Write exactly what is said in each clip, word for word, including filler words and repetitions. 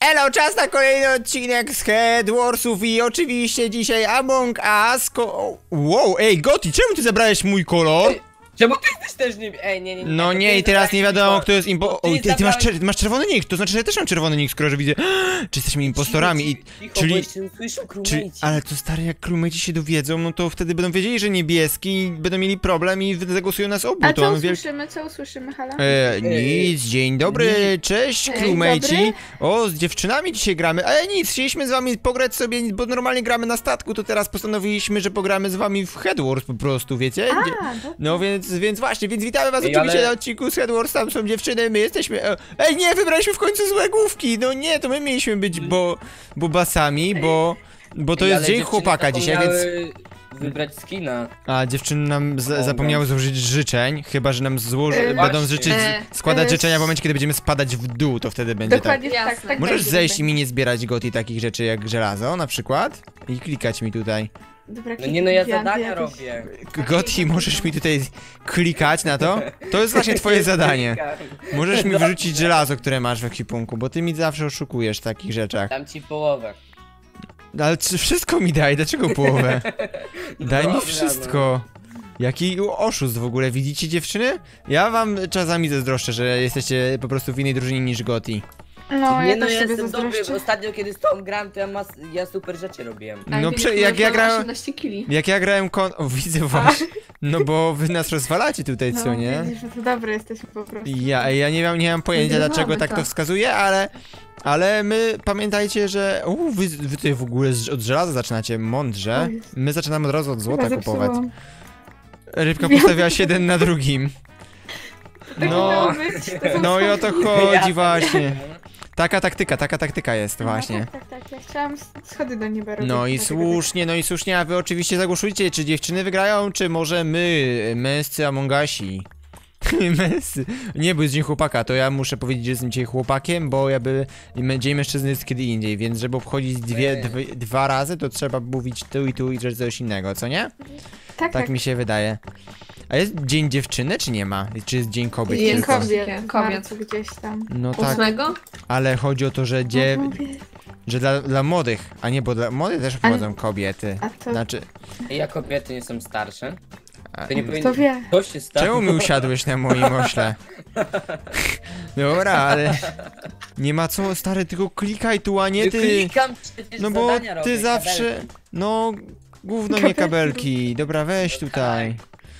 Elo, czas na kolejny odcinek z Head Warsów i oczywiście dzisiaj Among Us ko Wow, ej Gotti, czemu ty zabrałeś mój kolor? Ej, czemu ty jesteś też nim? Ej, nie, nie, nie. No nie, i teraz nie wiadomo kto jest impo... O, ty, ty masz, zabrałeś... masz czerwony nick, to znaczy, że ja też mam czerwony nick, skoro że widzę... Czy jesteśmy impostorami i... Cicho, Czyli... bo jeszcze usłyszą Czyli, ale to stary, jak crewmate'i się dowiedzą, no to wtedy będą wiedzieli, że niebieski, będą mieli problem i zagłosują nas obu. A to co mam wiel... usłyszymy, co usłyszymy, hala? E, nic, dzień dobry, cześć Dzień crewmate'i. dobry. O, z dziewczynami dzisiaj gramy, ale nic, chcieliśmy z wami pograć sobie, bo normalnie gramy na statku, to teraz postanowiliśmy, że pogramy z wami w Head Wars po prostu, wiecie? A, Dzie- dobra. No więc, więc właśnie, więc witamy was Ej, oczywiście ale- na odcinku z Head Wars, tam są dziewczyny, my jesteśmy... e, Ej, nie, wybraliśmy w końcu złe główki, no nie, to my mieliśmy być bo... bobasami, bo... Bo to Ej, jest ale dzień dziewczyny chłopaka dzisiaj, więc... zapomniały wybrać skina. A dziewczyny nam z- zapomniały złożyć życzeń, chyba że nam złoży, E, będą właśnie. życzyć, E, składać e, życzenia w momencie, kiedy będziemy spadać w dół, to wtedy będzie Dokładnie tak, Jasne. tak tak. Możesz będzie, zejść i będzie. mi nie zbierać Goti takich rzeczy jak żelazo na przykład i klikać mi tutaj. Dobra, No nie, no ja kliknijam, zadania jakieś- robię. K- Goti, możesz mi tutaj klikać na to? To jest właśnie twoje zadanie. Możesz mi wyrzucić żelazo, które masz w ekwipunku, bo ty mi zawsze oszukujesz w takich rzeczach. Dam ci połowę. Ale czy wszystko mi daj, dlaczego połowę? Daj mi Dobra, wszystko. Jaki oszust w ogóle, widzicie dziewczyny? Ja wam czasami zazdroszczę, że jesteście po prostu w innej drużynie niż Goti. No, Nie ja no, też ja sobie jestem dobry, zazdroszczę. ostatnio kiedy z tobą grałem, to ja, mas... ja super rzeczy robiłem. No prze, jak ja grałem, osiemnaście kili. jak ja grałem kon... O, widzę właśnie. No bo wy nas rozwalacie tutaj, co No, nie? widzisz, że to dobre jesteśmy po prostu. Ja, ja nie mam, nie mam pojęcia Wygrywamy dlaczego tak to to. wskazuje, ale... Ale my, pamiętajcie, że... U, wy, wy tutaj w ogóle z- od żelaza zaczynacie mądrze. O Jezu. My zaczynamy od razu od złota Chyba kupować. zepsułam. Rybka postawiła się jeden na drugim. Tak nie No, miało być, to są no i o to schodki. chodzi właśnie. Taka taktyka, taka taktyka jest No, właśnie. Tak, tak, tak, ja chciałam s- schody do nieba robić. No i dlatego słusznie, no i słusznie, a wy oczywiście zagłosujcie, czy dziewczyny wygrają, czy może my, męscy Amongasi. Męscy. Nie, bo jest dzień chłopaka, to ja muszę powiedzieć, że jestem dzisiaj chłopakiem, bo jakby dzień mężczyzny jest kiedy indziej, więc żeby obchodzić dwie, dwie, dwa razy, to trzeba mówić tu i tu i rzecz coś innego, co nie? Tak, tak. Tak mi się wydaje. A jest dzień dziewczyny, czy nie ma? Czy jest dzień kobiet Dzień tylko? Kobiet, Kobiet. kobiet. gdzieś tam. No tak, Ósmego? ale chodzi o to, że dzie... No, mówię. że dla, dla młodych, a nie, bo dla młodych też obchodzą kobiety. A to Znaczy, Ja kobiety nie są starsze. a, To nie kto powinno... wie? To się stało. czemu mi usiadłeś na moim ośle? Dobra, ale nie ma co, stary, tylko klikaj tu, a nie ty. Klikam, przecież No bo zadania robię, ty zawsze, kabelki. no, gówno nie kabelki. Dobra, weź tutaj.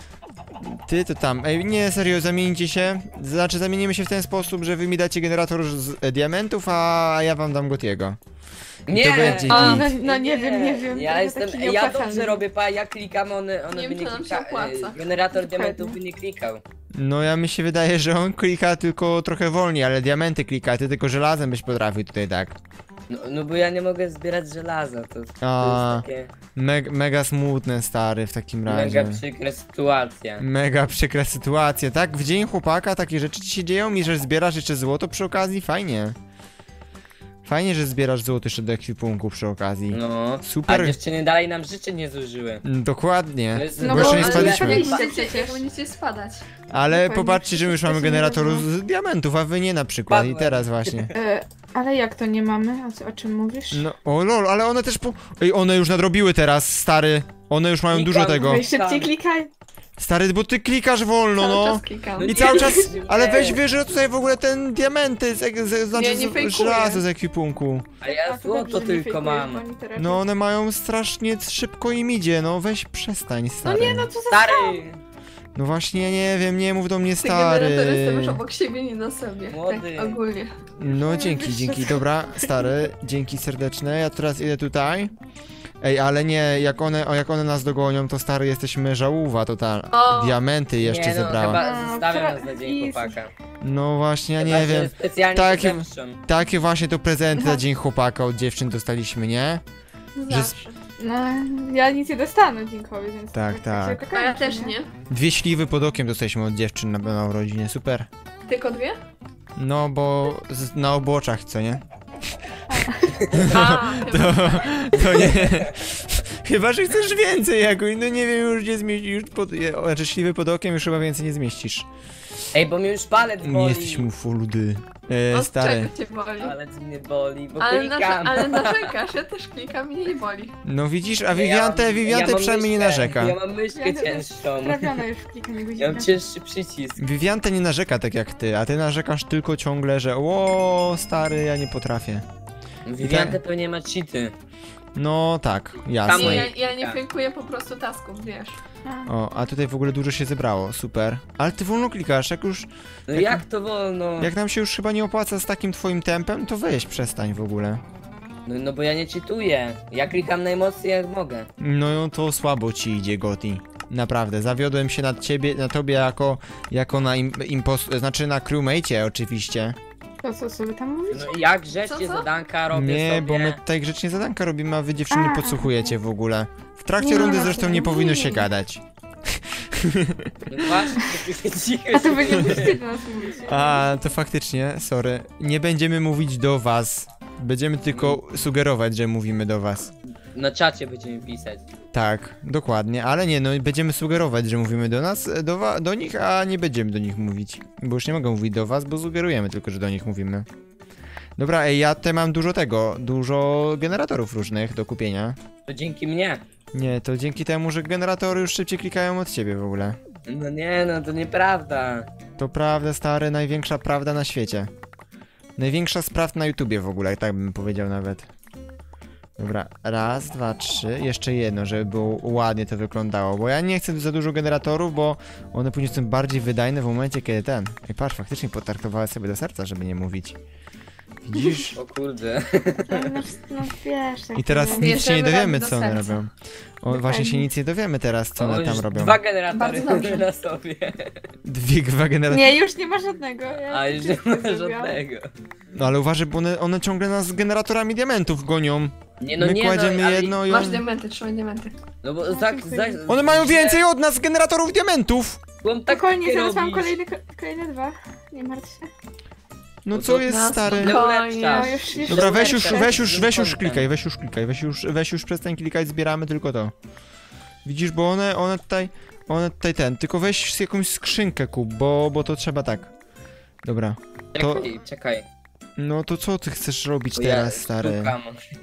Ty to tam, ej, nie, serio, zamieńcie się. Znaczy, zamienimy się w ten sposób, że wy mi dacie generator z e, diamentów, a ja wam dam Gotiego. I Nie! to będzie O, git. no, no nie wiem, nie wiem. Ja trochę jestem, taki ja nieopłacalny. dobrze robię, pa, ja klikam, one, one Nie by wiem, nie czy nam się klika, opłaca. e, generator Dokładnie. diamentów by nie klikał. No ja mi się wydaje, że on klika tylko trochę wolniej, ale diamenty klika, a ty tylko żelazem byś potrafił tutaj tak. No, no bo ja nie mogę zbierać żelaza, to, to A, jest takie Meg, mega smutne, stary, w takim razie. mega przykra sytuacja. Mega przykra sytuacja, tak? W dzień chłopaka takie rzeczy ci się dzieją i że zbierasz jeszcze złoto przy okazji? Fajnie. Fajnie, że zbierasz złoto jeszcze do ekwipunku przy okazji. No, Super. a dziewczyny dalej nam życie nie zużyły. Mm, Dokładnie. To jest- No Bo jeszcze bo- nie ale spadliśmy. jak- Będziecie, przecież. jak będziecie spadać. Ale Dokładnie. popatrzcie, że my już mamy Wszystko się generator nie z diamentów, a wy nie na przykład. I Padłem. teraz właśnie. E, ale jak to nie mamy? O, co, o czym mówisz? No, o lol, ale one też po... Ej, one już nadrobiły teraz, stary. One już mają dużo Klikam. tego. Weź szybciej Tam. klikaj. Stary, bo ty klikasz wolno, Cały no. czas klikam. No I nie, cały czas, nie. ale weź wyżej tutaj w ogóle ten diamenty, z, ek- z, znaczy Nie, nie z- fejkuję. żelazo z ekwipunku. A ja A, to złoto dobrze, nie tylko fejkujesz, mam. bo oni to raczej- No one mają strasznie szybko im idzie, no weź przestań, stary. No nie, no co za... Stary! No właśnie, nie wiem, nie mów do mnie Ty generator stary. jestem już obok siebie, nie na sobie. Młody. Tak ogólnie. No dzięki, dzięki, dobra, stary, dzięki serdeczne, ja teraz idę tutaj. Ej, ale nie, jak one, o, jak one nas dogonią, to stary, jesteśmy żałowa total. O. Diamenty jeszcze nie, no, zebrała. chyba No, zostawiam pra- nas na dzień Jezus. chłopaka. No właśnie, ja Chyba, nie że wiem. Specjalnie Takie- się zemszczą. Takie właśnie to prezenty na dzień chłopaka od dziewczyn dostaliśmy, nie? Że- Zawsze. No, ja nic nie dostanę dziękowi, więc... Tak, tak. się A ja kończy, też nie. Dwie śliwy pod okiem dostaliśmy od dziewczyn na, na urodzinie, super. Tylko dwie? No, bo z, na oboczach, co nie? A, To, to nie... Chyba, że chcesz więcej jakoś, no nie wiem już gdzie zmieścisz, już pod, znaczy śliwy pod okiem już chyba więcej nie zmieścisz. Ej, bo mnie już palec boli. Nie jesteś mu fuludy. E, Od stary. czego cię boli? Palec mnie boli, bo Ale, klikam. narze- ale narzekasz, ja też klikam i nie boli. No widzisz, a Ja Viviante, mam- Viviante ja mam przynajmniej nie myszkę, narzeka. Ja mam myszkę Ja też cięższą. Trafiona już w klikanie Ja godzinę. mam cięższy przycisk. Viviante nie narzeka tak jak ty, a ty narzekasz tylko ciągle, że o stary, ja nie potrafię. Viviante pewnie ma cheaty. No tak, Tam jasne. Nie, moje- ja, ja nie fejkuję po prostu tasków, wiesz. A. O, a tutaj w ogóle dużo się zebrało, super. Ale ty wolno klikasz, jak już, No Jak- jak to wolno? jak nam się już chyba nie opłaca z takim twoim tempem, to weź, przestań w ogóle. No, no bo ja nie cheatuję. Ja klikam najmocniej jak mogę. No to słabo ci idzie, Goti. Naprawdę, zawiodłem się na ciebie, na tobie jako, jako na im, impos... znaczy na crewmate'cie oczywiście. To co sobie tam mówisz? No i jak grzecznie Co, co? zadanka robię Nie, sobie. bo my tutaj grzecznie zadanka robimy, a wy dziewczyny A, podsłuchujecie w ogóle. W trakcie Nie, rundy no, zresztą to nie nie. powinno się gadać. No właśnie, tylko cicho A to się będzie mówię. ty do nas mówić. A, to faktycznie, sorry. Nie będziemy mówić do was. Będziemy tylko sugerować, że mówimy do was. Na czacie będziemy pisać. Tak, dokładnie, ale nie, no będziemy sugerować, że mówimy do nas, do, wa- do nich, a nie będziemy do nich mówić. Bo już nie mogę mówić do was, bo sugerujemy tylko, że do nich mówimy. Dobra, ej, ja te mam dużo tego, dużo generatorów różnych do kupienia. To dzięki mnie. Nie, to dzięki temu, że generatory już szybciej klikają od ciebie w ogóle. No nie, no to nieprawda. To prawda, stary, największa prawda na świecie. Największa z prawd na YouTubie w ogóle, tak bym powiedział nawet. Dobra, raz, dwa, trzy, jeszcze jedno, żeby było ładnie to wyglądało, bo ja nie chcę za dużo generatorów, bo one później są bardziej wydajne w momencie, kiedy ten... Ej, patrz, faktycznie potraktowałem sobie do serca, żeby nie mówić. Widzisz? O kurde. No, no, no wiesz, tak I teraz to nic się nie Bierzemy dowiemy, do co one serca. robią. O, właśnie się nic nie dowiemy teraz, co O, one tam już robią. Dwa generatory Bardzo dobrze. na sobie. Dwie, dwa generatory. Nie, już nie ma żadnego. Ja A już nie wszystko ma zrobiłam. żadnego. No ale uważaj, bo one, one ciągle nas z generatorami diamentów gonią. Nie no My nie kładziemy no, ale... jedno i Masz on... diamenty, trzymaj diamenty. No bo za, za, One mają więcej od nas generatorów diamentów! Byłem tak Spokojnie, zaraz mam robisz. kolejne, kolejne dwa. Nie martw się. No No co to jest, nas stary? No, Spokojnie. ulepszasz. No już, już Dobra, weź już, ulepszę. weź już, weź już Content. klikaj, weź już klikaj, weź już, weź już, weź już przestań klikać, zbieramy tylko to. Widzisz, bo one, one tutaj, one tutaj ten, tylko weź jakąś skrzynkę kup, bo, bo to trzeba tak. Dobra, to- Czekaj, czekaj. no to co ty chcesz robić Bo teraz, ja stary? szukam.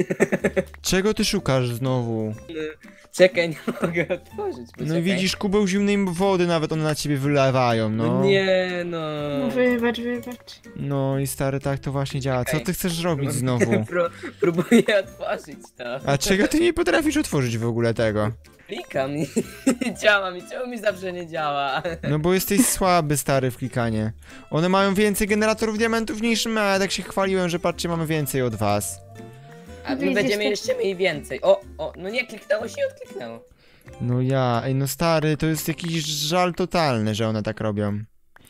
Czego ty szukasz znowu? Czekaj, nie mogę otworzyć. No i poczekaj. widzisz, kubeł zimnej wody nawet one na ciebie wylewają, no. No nie no. No wybacz, wybacz. No i stary, tak to właśnie działa. Co Okej. ty chcesz robić znowu? Pró próbuję otworzyć to. A czego ty nie potrafisz otworzyć w ogóle tego? Klikam i nie działa mi, czemu mi zawsze nie działa? No bo jesteś słaby, stary, w klikanie. One mają więcej generatorów diamentów niż my, a tak się chwaliłem, że patrzcie, mamy więcej od was. A my Widzisz, będziemy to- jeszcze mieli więcej. O, o, no nie kliknęło się i odkliknęło. No ja, ej no stary, to jest jakiś żal totalny, że one tak robią.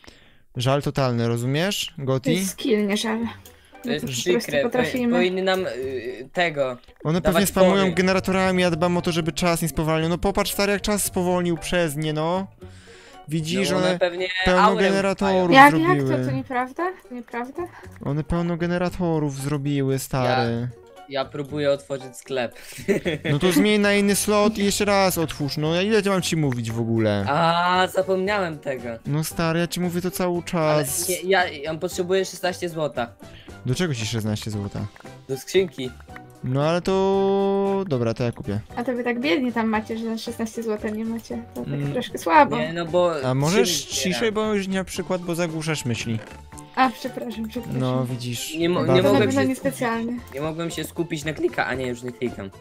Żal totalny, rozumiesz, To Goti? jest skill, nie żal. To My jest po prostu przykre, po, potrafimy. powinny nam y, tego. One dawać pewnie spamują fory. generatorami, ja dbam o to, żeby czas nie spowalniał. No popatrz, stary, jak czas spowolnił przez nie, no. Widzisz, No, one one pewnie pełno aurę generatorów Jak, jak? zrobiły. To, to nieprawda? To nieprawda? One pełno generatorów zrobiły, stary. Ja próbuję otworzyć sklep. No to zmień na inny slot i jeszcze raz otwórz. No ja ile mam ci mówić w ogóle? A, zapomniałem tego. No stary, ja ci mówię to cały Ale czas. nie, ja, ja potrzebuję szesnaście złota. Do czego ci szesnaście złota? Do skrzynki. No ale to... Dobra, to ja kupię. A to wy tak biednie tam macie, że szesnaście złotych nie macie. To tak Mm. troszkę słabo. Nie, no bo... A możesz trzy mi ciszej, zbiera. bo już na przykład, bo zagłuszasz myśli. A, przepraszam, przepraszam. No widzisz. Nie mo- nie bardzo- to na mogłem pewno się- niespecjalnie. Nie mogłem się skupić na klika, a nie, już nie klikam.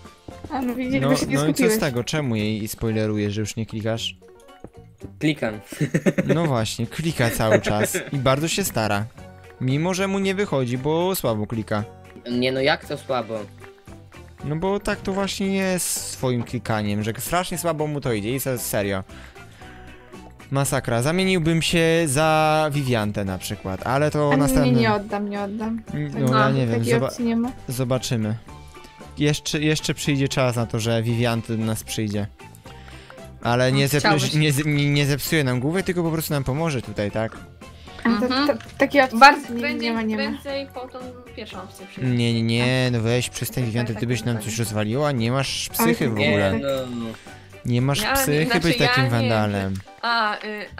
A no widzisz, No, bo się nie no i co skupiłeś. z tego? Czemu jej spoilerujesz, że już nie klikasz? Klikam. No właśnie, klika cały czas i bardzo się stara. Mimo, że mu nie wychodzi, bo słabo klika. Nie no, jak to słabo? No bo tak to właśnie jest z swoim klikaniem, że strasznie słabo mu to idzie i to jest serio. Masakra. Zamieniłbym się za Viviantę na przykład, ale to A nie, następne... nie, nie oddam, nie oddam. No Tak, ja nie wiem, takiej zoba opcji nie ma. zobaczymy. Jeszcze, jeszcze przyjdzie czas na to, że Vivianty do nas przyjdzie. Ale nie, zep Chciałbyś. nie, z- nie, nie zepsuje nam głowy, tylko po prostu nam pomoże tutaj, tak? A to, Mhm. to, takiej opcji Bardzo nie, prędzej, nie ma, nie ma. prędzej po tą pierwszą opcję przyjdzie. Nie, nie, nie, no weź, przestań Tak, Vivianty, tak, ty byś tak, nam tak. coś rozwaliła, nie masz psychy w Nie, ogóle. Nie no. Nie masz Ja nie- psychy znaczy być ja takim nie- wandalem. A, y, a,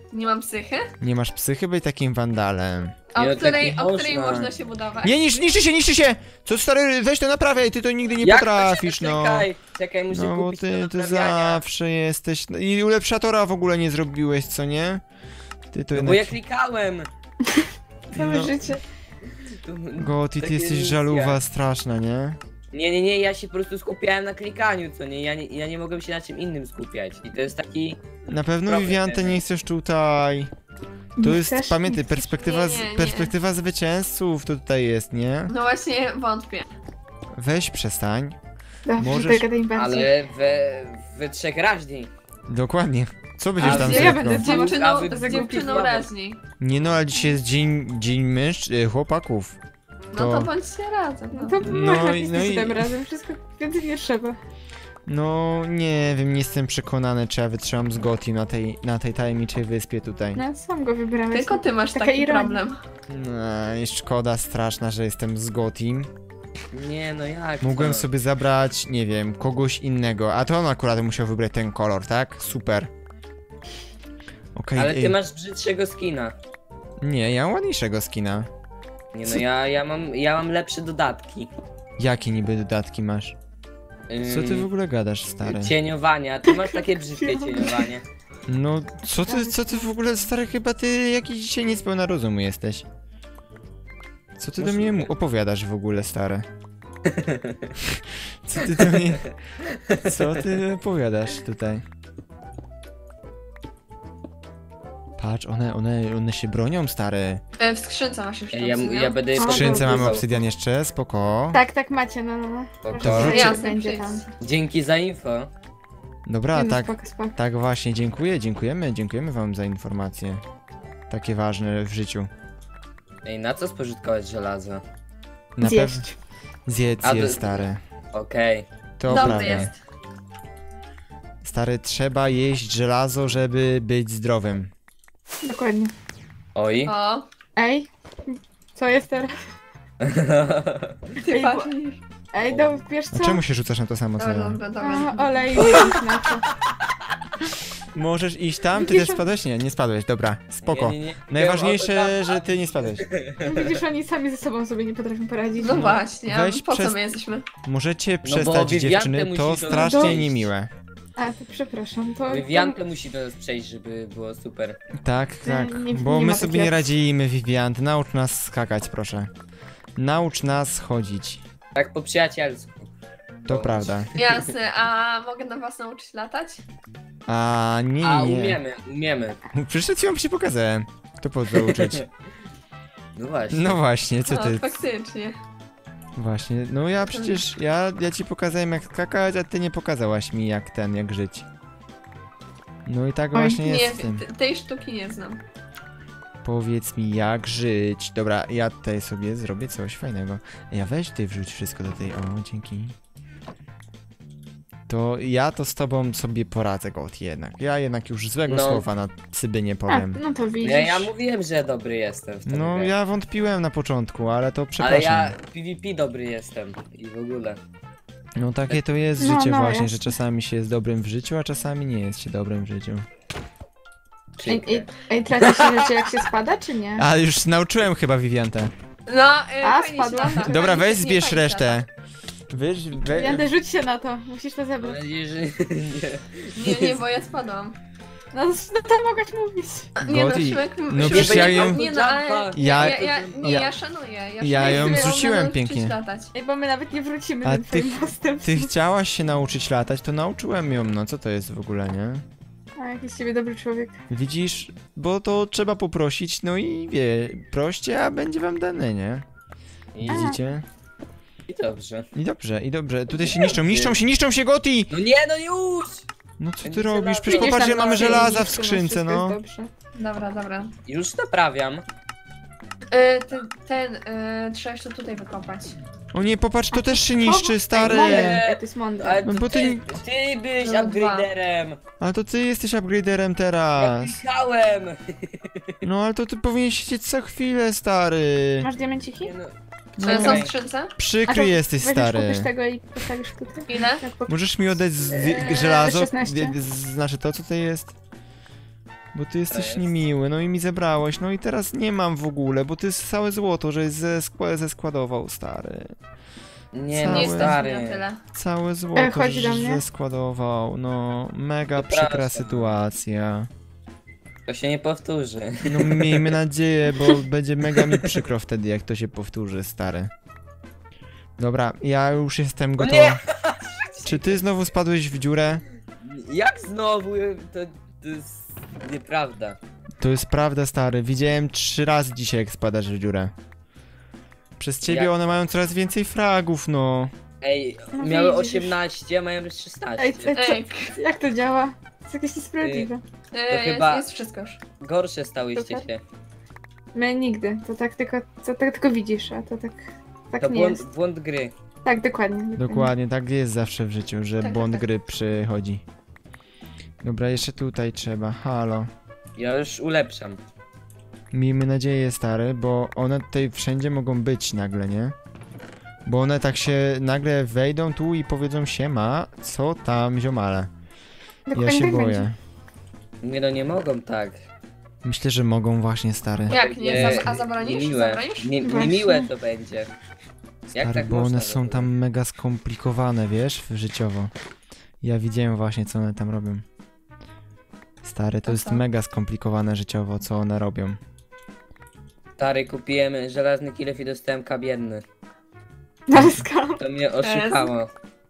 Nie mam psychy? Nie masz psychy być takim wandalem. A Nie, o tak której, nie o której można. można się budować? Nie, nisz, niszczy się, niszczy się! Co stary, weź to naprawiaj, ty to nigdy nie Jak potrafisz, to się- no. Czekaj, czekaj, muszę No bo kupić ty, do ty naprawiania. zawsze jesteś... No, i ulepszatora w ogóle nie zrobiłeś, co nie? Ty to No bo ja jednak... klikałem. Całe No. życie. Tu- Goti, ty takie jesteś misje. żaluwa straszna, nie? Nie, nie, nie, ja się po prostu skupiałem na klikaniu, co nie? Ja nie, ja nie mogłem się na czym innym skupiać. I to jest taki... Na pewno Problem Viviante jest. nie chcesz tutaj. To Nie jest, chcesz? pamiętaj, Nie chcesz? perspektywa, z, Nie, nie, nie. perspektywa zwycięzców to tutaj jest, nie? No właśnie wątpię. Weź przestań. Dobrze, Możesz- możesz... gadaj bardziej. Ale we, we trzech raźniej. Dokładnie. Co będziesz A tam ja ja zreknął? będę Z dziewczyną, A wy- z za dziewczyną głupi raźniej. Nie no, ale dzisiaj jest dzień, dzień mężczyzn, y, chłopaków. No To- to bądźcie razem. No No. to No można i- no no i- tym razem, wszystko więcej nie trzeba. No, nie wiem, nie jestem przekonany, czy ja wytrzymam z Goti na tej, na tej tajemniczej wyspie tutaj. No sam go wybrałeś. Tylko ty masz Taka taki ironia. problem. No, i szkoda straszna, że jestem z Gotim. Nie, no jak Mógłbym to? sobie zabrać, nie wiem, kogoś innego, a to on akurat musiał wybrać ten kolor, tak? Super. Okej, Ale ty ej. masz brzydszego skina. Nie, ja mam ładniejszego skina. Nie no, ja, ja, mam, ja mam lepsze dodatki. Jakie niby dodatki masz? Co ty w Ym, ogóle gadasz, stary? Cieniowania, ty masz takie brzydkie cieniowanie. No, co ty, co ty w ogóle, stary, chyba ty jakiś dzisiaj niespełna rozumu jesteś. Co ty do mnie mu opowiadasz w ogóle, stary? Co ty do mnie... Co ty opowiadasz tutaj? Patrz, one, one, one się bronią, stary. E, W skrzynce masz już Ja, ja, tam, ja będę je W W skrzynce mamy podróżował. obsydian jeszcze, spoko. Tak, tak macie, no, no, no. To- Proszę, to- wróćcie, Jasne, będzie przyjdź. tam. Dzięki za info. Dobra, Nie, no, tak, Spoko, spoko. tak właśnie, dziękuję, dziękujemy, dziękujemy wam za informacje. Takie ważne w życiu. Ej, na co spożytkować żelazo? Na pewno Zjeść. zjedz A je, to- stary. Okej. To Dobry prawda. jest. Stary, trzeba jeść żelazo, żeby być zdrowym. Dokładnie. Oj. O, Ej, co jest teraz? ty Ej, patrz. Ej, do, wiesz A co? czemu się rzucasz na to samo co Dobra, ja? dobra, A, dobra. olej jest na to. Możesz iść tam? Ty Widzisz, też spadłeś? Nie, nie spadłeś, dobra, spoko. Nie, nie, nie. Najważniejsze, że ty nie spadłeś. Widzisz, oni sami ze sobą sobie nie potrafią poradzić. No właśnie, a Weź po przez- co my jesteśmy? Możecie bo przestać, Viviante dziewczyny, musi to do- strasznie dojść. niemiłe. A, to przepraszam, to... Viviante musi do nas przejść, żeby było super. Tak, tak, nie- bo nie my ma sobie takiej nie opcji. radzimy, Viviant. Naucz nas skakać, proszę. Naucz nas chodzić. Tak po przyjacielsku. To O, prawda. Jasne, a mogę na was nauczyć latać? A nie, A, nie, nie. umiemy, umiemy. Przecież przed chwilą ci pokazałem. To po co uczyć? No właśnie. No właśnie, co No, ty? faktycznie. Właśnie, no ja przecież, ja, ja ci pokazałem jak skakać, a ty nie pokazałaś mi jak ten, jak żyć. No i tak Oj, właśnie Nie, jest z tym. te- tej sztuki nie znam. Powiedz mi jak żyć. Dobra, ja tutaj sobie zrobię coś fajnego. Ja weź ty wrzuć wszystko do tej, o dzięki. To ja to z tobą sobie poradzę, Got, jednak. Ja jednak już złego No. słowa na cyby nie A, powiem. no to widzisz. Ja, ja mówiłem, że dobry jestem w tą No grę. ja wątpiłem na początku, ale to Ale przepraszam. ja PvP dobry jestem i w ogóle. No takie to jest No, życie no, właśnie, że jasne. czasami się jest dobrym w życiu, a czasami nie jest się dobrym w życiu. Ej, Przykre. ej, ej, traci się rzeczy jak się spada, czy nie? A już nauczyłem chyba Viviantę. No, y, A, fajnie się spadłam. lata. Dobra, Fajnie weź się- nie, zbierz fajnie się resztę. lata. Weź, we... Jandę, rzuć się na to, musisz to Mam zebrać. nadzieję, że nie. Nie, nie, bo ja spadłam. No, no to mogłaś mówić. Nie no, Goti, Szymek, no Szymek przecież ja nie- ją- Nie no, ale Ja- ja, ja, nie, ja- ja szanuję. Ja, ja szanuję, ją sobie zrzuciłem nauczyć pięknie. Latać. Ej, bo my nawet nie wrócimy A tym twoim ty- mostem. Ty chciałaś się nauczyć latać, to nauczyłem ją, no co to jest w ogóle, nie? A, jakiś z ciebie dobry człowiek. Widzisz, bo to trzeba poprosić, no i wie, proście, a będzie wam dane, nie? I, Widzicie? I dobrze. I dobrze, i dobrze, tutaj się niszczą, niszczą się, niszczą się, Goti! No nie, no już! No co ty Będzie robisz? żelazo. Przecież Widzisz, popatrz, tam że mamy na żelaza niszczą, w no, skrzynce, wszystko no. jest dobrze. Dobra, dobra. Już naprawiam. Y, ten, ten y, trzeba jeszcze tutaj wykopać. O nie, popatrz, to też się O, niszczy, Ej, stary! mądre, ej, to jest mądre. Ale No to bo ty, ty- ty byłeś No, upgraderem. Ale to ty jesteś upgraderem Ja teraz. klikałem. No ale to ty powinieneś siedzieć co chwilę, stary. Masz diamenciki? Nie, no. No, Czy są Czekaj. w skrzynce? przykry jesteś, weźmiesz, stary. kupisz tego i postawisz tutaj? Ile? Tak, po... Możesz mi oddać z, Eee, żelazo? szesnaście. Z- Znaczy to, co to jest? Bo ty jesteś jest. niemiły, no i mi zebrałeś, no i teraz nie mam w ogóle, bo to jest całe złoto, że ze skła- zeskładował, stary. Nie, Całe- no Nie jesteśmy na stary. tyle. Całe złoto, E, chodź do że mnie. zeskładował, no mega Przepraszam. przykra sytuacja. To się nie powtórzy. No miejmy nadzieję, bo będzie mega mi przykro wtedy, jak to się powtórzy, stary. Dobra, ja już jestem gotowy. Nie! Czy ty znowu spadłeś w dziurę? Jak znowu? To, to jest nieprawda. To jest prawda, stary. Widziałem trzy razy dzisiaj, jak spadasz w dziurę. Przez ciebie Jak? one mają coraz więcej fragów, no. Ej, No miały widzisz. osiemnaście, a mają już Ej, szesnaście. co, Ej, jak to działa? To jest jakieś niesprawiedliwe. e, jest, chyba- jest wszystko już. Gorsze stałyście Super. się. My nigdy, to tak tylko, to tak tylko widzisz, a to tak, tak To nie błąd, jest. błąd gry. Tak, dokładnie. dokładnie. Dokładnie, tak jest zawsze w życiu, że Tak, błąd tak, tak. gry przychodzi. Dobra, jeszcze tutaj trzeba. Halo. Ja już ulepszam. Miejmy nadzieję, stary, bo one tutaj wszędzie mogą być nagle, nie? Bo one tak się nagle wejdą tu i powiedzą siema, co tam ziomale. Ja Dokładnie się tak boję. będzie. Nie no, nie mogą tak. Myślę, że mogą właśnie, stary. Jak, nie, Nie, za, a zabronisz? niemiłe. Zabronisz? Nie, Właśnie. niemiłe to będzie. Jak Stary, tak bo można one w są ogóle? tam mega skomplikowane, wiesz, życiowo. Ja widziałem właśnie, co one tam robią. Stary, to To jest co? mega skomplikowane życiowo, co one robią. Stary, kupiłem żelazny kilof i dostałem kamienny. Ale skam. To mnie oszukało.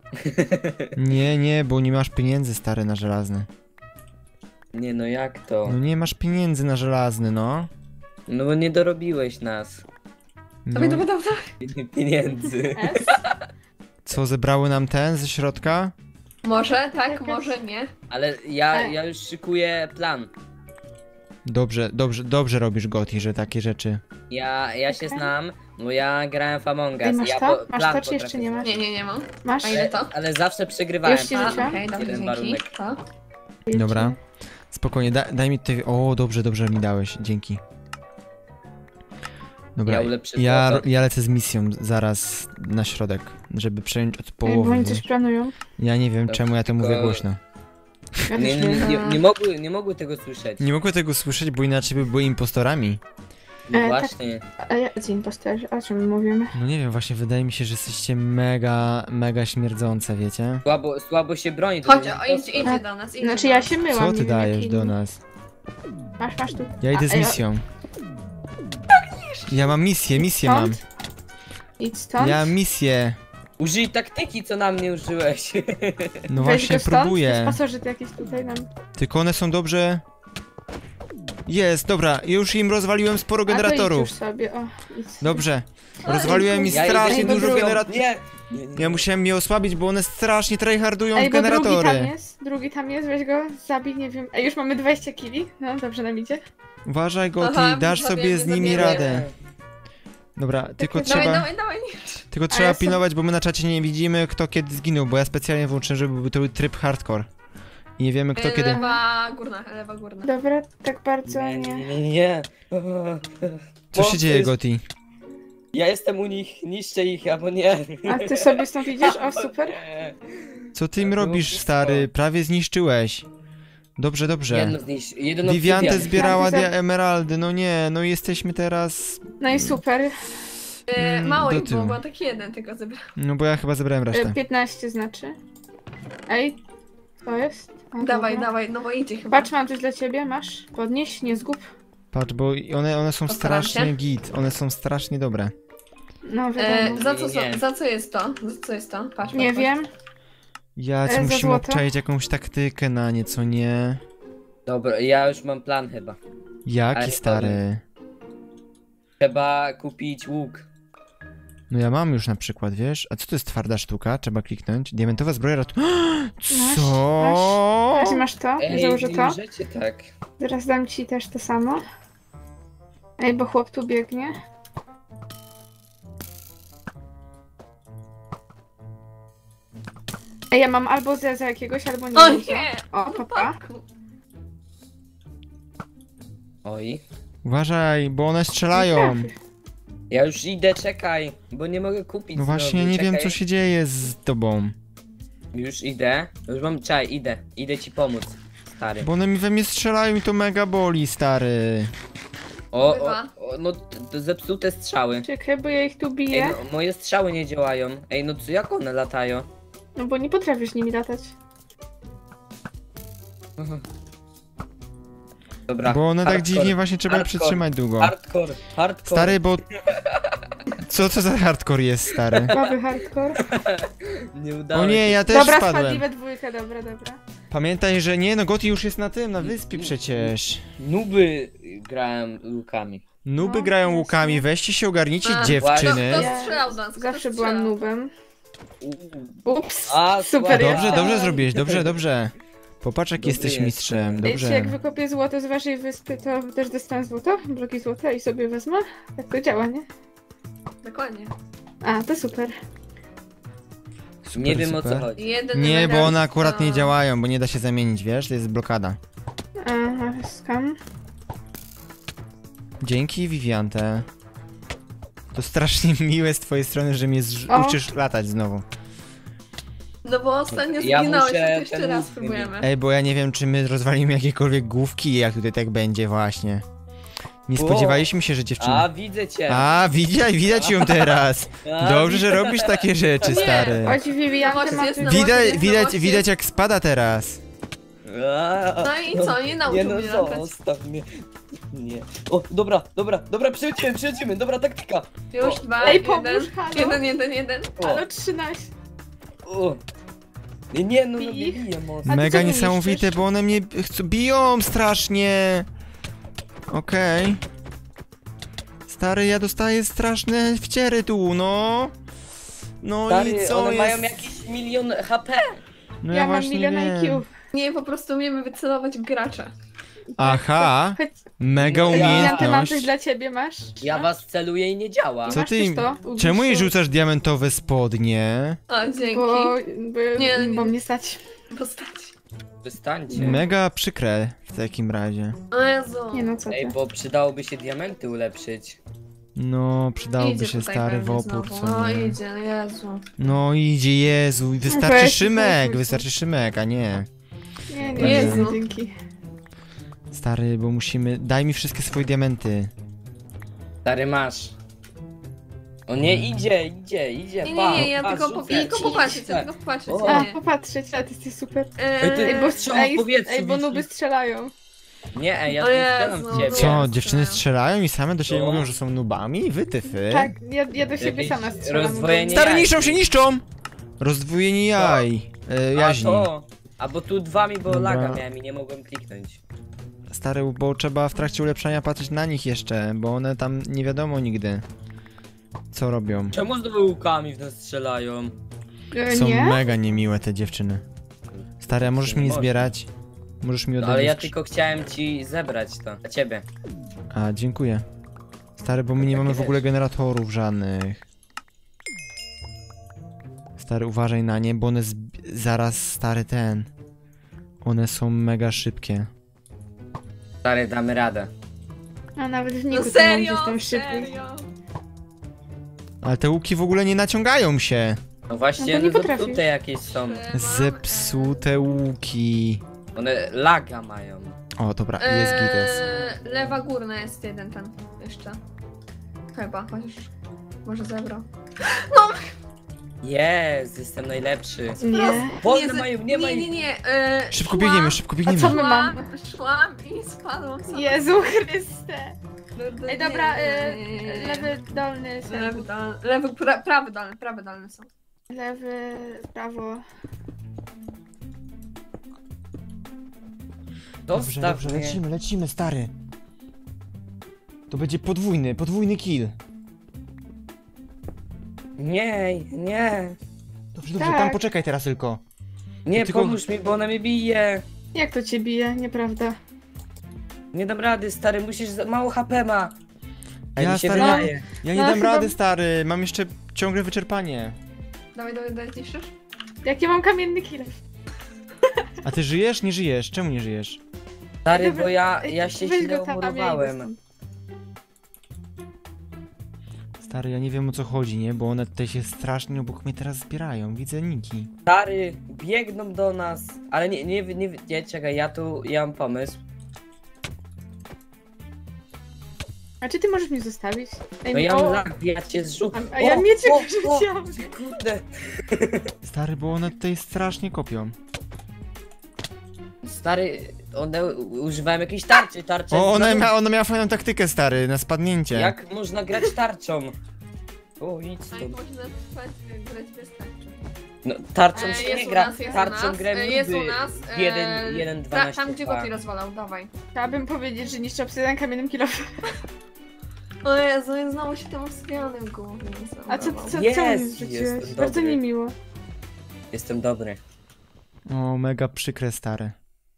Nie, nie, bo nie masz pieniędzy, stary, na żelazny. Nie no, jak to? No nie masz pieniędzy na żelazny, no. No bo nie dorobiłeś nas. no. Tobie to podobno? Pieniędzy. S? Co, zebrały nam ten ze środka? Może, tak, Jakaś- może nie. Ale ja, Ej. ja już szykuję plan. Dobrze, dobrze, dobrze robisz, Goti, że takie rzeczy. Ja, ja się Okej. znam, bo ja grałem w Among Ej, Us. masz ja to? po- Masz plan to, czy jeszcze potrafię nie masz? Nie, nie, nie mam. Masz? A ile to? Ale zawsze przegrywałem. Już ci A, rzuciłam? okej, dobrze, Jeden dzięki. warunek. To? Dobra. Spokojnie, da, daj mi tutaj... O, dobrze, dobrze mi dałeś, dzięki. Dobra, Ja ulepszę ja, złoto. ja lecę z misją zaraz na środek, żeby przejąć od Ej, bo połowy. oni wiesz? coś planują. Ja nie wiem, To czemu ja to tylko- mówię głośno. Ja Nie, też nie, nie. nie, nie, mogły, nie mogły tego słyszeć. Nie mogłem tego słyszeć, bo inaczej by były impostorami. No E, tak. właśnie. A ja, dzień posterzy, o czym mówimy? No nie wiem, właśnie wydaje mi się, że jesteście mega, mega śmierdzące, wiecie? Słabo, słabo się broni. to Chodź, jest o, idź, impostor. idzie do nas, idzie Znaczy do ja nas. się myłam. Co nie ty wiem, dajesz jak do inni. nas? Masz, masz tu. Ja idę A, z ej, misją. Ja mam misję, misję mam. Stąd? Idź stąd. Ja mam misję. Użyj taktyki, co na mnie użyłeś. No Weź właśnie go stąd. To próbuję. jest pasożyt jakiś tutaj nam. Tylko one są dobrze... Jest, dobra, już im rozwaliłem sporo A to idź generatorów. już sobie, o, idź. Dobrze. O, Rozwaliłem mi Ja strasznie idę dużo drugą. generatorów. Nie! nie, nie. Ja musiałem je osłabić, bo one strasznie tryhardują Ej, w bo drugi tam generatory. jest, drugi tam jest, weź go, zabij, nie wiem. Ej, już mamy dwadzieścia kili. No, dobrze nam idzie. Uważaj, Goti, Aha, dasz sobie zabijemy, z nimi zabijemy. radę. Dobra, tylko Dawaj, Dawaj, trzeba, dawaj, dawaj. tylko ja trzeba są- pilnować, bo my na czacie nie widzimy, kto kiedy zginął, bo ja specjalnie włączyłem, żeby to był tryb hardcore. I nie wiemy, kto E, kiedy... Lewa górna, lewa górna. Dobra, tak bardzo Nie, nie. nie, nie, nie. Co się Bo dzieje, to jest- Goti? Ja jestem u nich, niszczę ich, albo nie. A ty sobie stąd idziesz? O, super. Nie. Co ty im To było robisz, wszystko. stary? Prawie zniszczyłeś. Dobrze, dobrze. Jedno z nich, jedno Viviante obsydian. zbierała Ja dia emeraldy, no nie, no jesteśmy teraz... No i super. E, Mm, mało do ich było, tyłu. bo taki jeden tylko zebrał. No bo ja chyba zebrałem E, resztę. piętnaście znaczy. Ej, to jest? O, Dawaj, dobra. dawaj, no bo idzie chyba. Patrz, mam coś dla ciebie, masz? Podnieś, nie zgub. Patrz, bo one, one są Postaram strasznie się. git, one są strasznie dobre. No, wiadomo. E, za, co, Nie, nie. są- za co jest to? Za co jest to? Patrz, patrz, Nie patrz. wiem. Ja E, ci za musimy złoto? obczaić jakąś taktykę na nie, co nie? Dobra, ja już mam plan chyba. Jaki Ale stary? Trzeba kupić łuk. No ja mam już na przykład, wiesz? A co to jest twarda sztuka? Trzeba kliknąć. Diamentowa zbroja ratu... Masz, Co? Masz, masz to? Ej, Założę nie to? możecie tak. Zaraz dam ci też to samo. Ej, bo chłop tu biegnie. Ej, ja mam albo zeza jakiegoś, albo nie O wiem co. nie! O, papa. Oj. Uważaj, bo one strzelają. Nie trafię. Ja już idę, czekaj, bo nie mogę kupić. No właśnie, znowu. nie wiem, Czekaj. co się dzieje z tobą. Już idę. Już mam czaj, idę. Idę ci pomóc. stary. Bo one mi we mnie strzelają i to mega boli, stary. O, o, Bywa. o no to, to zepsute strzały. Czekaj, bo ja ich tu Ej, biję. no, moje strzały nie działają. Ej, no co, jak one latają? No bo nie potrafisz nimi latać. Dobra. Bo one tak hardcore, dziwnie właśnie trzeba je hardcore, przytrzymać długo. Hardcore, hardcore. Stary, bo... Co to za hardcore jest, stary? Słaby hardcore. Nie udało O nie, się. ja też Dobra, spadli spadłem. we dwójkę, dobra, dobra. Pamiętaj, że nie, no Goti już jest na tym, na wyspie przecież. Nuby grałem łukami. Nuby No, grają jasne. łukami, weźcie się ogarnijcie, A, dziewczyny. Kto Ja strzelał do nas? Kto Zawsze strzelał? byłam nubem. Uuu. Ups, A, super słabe. Dobrze, jestem. dobrze zrobiłeś, dobrze, dobrze. Popatrz jak Dobry jesteś jestem. mistrzem, Ej, czy dobrze. jak wykopię złoto z waszej wyspy, to też dostanę złoto? Bloki złota i sobie wezmę? Tak to działa, nie? Dokładnie. A, to super. Super, Nie wiem o co super. chodzi. Jeden Nie, bo emerald, one akurat to- nie działają, bo nie da się zamienić, wiesz? To jest blokada. Aha, skam. Dzięki, Viviante. To strasznie miłe z twojej strony, że mnie z- O. uczysz latać znowu. No bo ostatnio Ja zginąłeś, muszę to jeszcze ten raz łuk spróbujemy. Ej, bo ja nie wiem, czy my rozwalimy jakiekolwiek główki, jak tutaj tak będzie właśnie. Nie O. spodziewaliśmy się, że dziewczyny... A, widzę cię. A, widać, widać ją teraz. A, Dobrze, że widzę. robisz takie rzeczy, stary. Chodź, Vivian, Zobacz, ty masz... jest na- Widać, Zobacz, widać, zobacz, widać jest- jak spada teraz. A, No i co, nie nauczył Nie no, mnie co, latać. zostaw mnie. Nie. O, dobra, dobra, dobra, przylecimy, przylecimy, dobra taktyka. Już O. dwa, Ej, jeden, pomóż, halo. jeden, jeden, jeden. O, Ale trzynaście. o. Nie, nie, no, no Bij nie ich. biję mocno. A ty Mega co niesamowite, niszczysz? bo one mnie chcą, biją strasznie. Okej. Stary, ja dostaję straszne wciery tu, no. No Stary, i co one jest? mają jakiś milion H P. No Ja mam właśnie milion wiem. I Q. Nie, po prostu umiemy wycelować w gracza. Aha, Chodź, mega Ja- Vivian, ty mam coś umiejętność. dla ciebie, masz? Ja was celuję i nie działa. Co Masz ty, też to? Ubierz czemu jej to. rzucasz diamentowe spodnie? O, dzięki. Bo, bo, Nie, nie. bo mnie stać. Postać. Przestańcie. Mega przykre w takim razie. O Jezu. Nie no, co ty. Ej, bo przydałoby się diamenty ulepszyć. No, przydałoby Idzie się tutaj stary w pewnie opór, znowu. co No nie? idzie, Jezu. No idzie, Jezu, i wystarczy Weź, Szymek, weź, weź. wystarczy Szymek, a nie. Nie, nie, Jezu. nie, dzięki. Stary, bo musimy, daj mi wszystkie swoje diamenty. Stary, masz. O nie, idzie, idzie, idzie. Nie, pa, nie, nie, ja pa, tylko, po, rzucę. ja tylko popatrzeć, ja Tak. tylko popatrzeć. O. A, Nie. popatrzeć, a ty jesteś super. Ej, ty- Ej, Eee, bo, strzał w ej, powietrzu, ej, bo widzisz? nuby strzelają. Nie, ej, ja O tu strzelam Jezu, w ciebie. Co, Ja dziewczyny jestem. strzelają i same do siebie No. mówią, że są nubami? Wytyfy. Tak, ja, ja do siebie Jakieś sama strzelam. rozdwojenie Stary, jaj. niszczą się, niszczą! Rozdwojenie jaj. E, A jaźni. to. A bo tu dwa mi, bo Dobra. laga miałem i nie mogłem kliknąć. Stary, bo trzeba w trakcie ulepszania patrzeć na nich jeszcze, bo one tam nie wiadomo nigdy. Co robią. Czemu znowu łukami w nas strzelają? E, Są nie? mega niemiłe te dziewczyny. Stary, a możesz mi nie Można. zbierać? Możesz mi No, oddać ale ja skrzy- tylko chciałem ci zebrać to. Dla ciebie. A, dziękuję. Stary, bo my nie Takie mamy w ogóle wiesz. generatorów żadnych. Stary, uważaj na nie, bo one zb- zaraz, stary, ten. One są mega szybkie. Stary, damy radę. A nawet w No niku to serio, mam gdzieś tam szybciej. serio. Ale te łuki w ogóle nie naciągają się. No właśnie, No to nie no potrafisz. zepsute jakieś są. Zepsute łuki. One laga mają. O, dobra, jest gites. Eee, lewa górna jest jeden ten jeszcze. Chyba, chociaż może zebrał. Jest, jestem najlepszy. Nie. Wolne Nie, mają, nie nie, mają. nie, nie. Eee, Szybko szłam, biegniemy, szybko A biegniemy. co my mamy? Szłam, szłam i spadłam sama. Jezu Chryste. Do- do- Ej, dobra, nie, e, nie, nie, nie, nie. lewy dolny, sen. Lewy, dolny, lewy pra, prawy dolny, prawy dolny są. Lewy, prawo. Dobrze, Dostaw dobrze, mnie. lecimy, lecimy, stary. To będzie podwójny, podwójny kill. Nie, nie. Dobrze, dobrze, Tak. tam poczekaj teraz tylko. Nie, Tylko- pomóż mi, bo ona mnie bije. Jak to cię bije? Nieprawda. Nie dam rady, stary, musisz, za mało H P ma. Ej, Ja, mi się stary, wydaje. Ja nie No, dam chyba- rady, stary, mam jeszcze ciągle wyczerpanie. Dawaj, dawaj, dawaj, niszczysz? Jak ja mam kamienny kill. A ty żyjesz? Nie żyjesz? Czemu nie żyjesz? Stary, Dobra, bo ja, ej, ja się weź źle go tam, ja idę umurowałem. stąd. Stary, ja nie wiem o co chodzi, nie? Bo one tutaj się strasznie obok mnie teraz zbierają. Widzę Niki. Stary, biegną do nas. Ale nie, nie, nie, nie, nie czekaj, ja tu, ja mam pomysł. A czy ty możesz mnie zostawić? Ej, No ja o, mam lag, ja cię zrzucę. A, a ja mnie cię o, rzuciłam. Kurde. Stary, bo one tutaj strasznie kopią. Stary, one u- używają jakiejś tarczy, tarczy. O, ona, znowu- mia ona miała fajną taktykę, stary, na spadnięcie. Jak można grać tarczą? O, idź A jak stąd. można trwać, grać bez tarczy? No, tarczą E, się jest nie u gra, nas, jest u tarczą nas, grę e, jest u nuby. nas, e, jeden, jeden, Ta, dwanaście, tam gdzie dwa. Gotti rozwalał, dawaj. Chciałabym powiedzieć, że niszczę obsydian kamiennym kilofem. O Jezu, ja znowu się tym obsydianem w głowie A co, co, co, Jest, co mnie jestem zrzuciłeś? Bardzo dobry. niemiło. Jestem dobry. O, mega przykre, stary.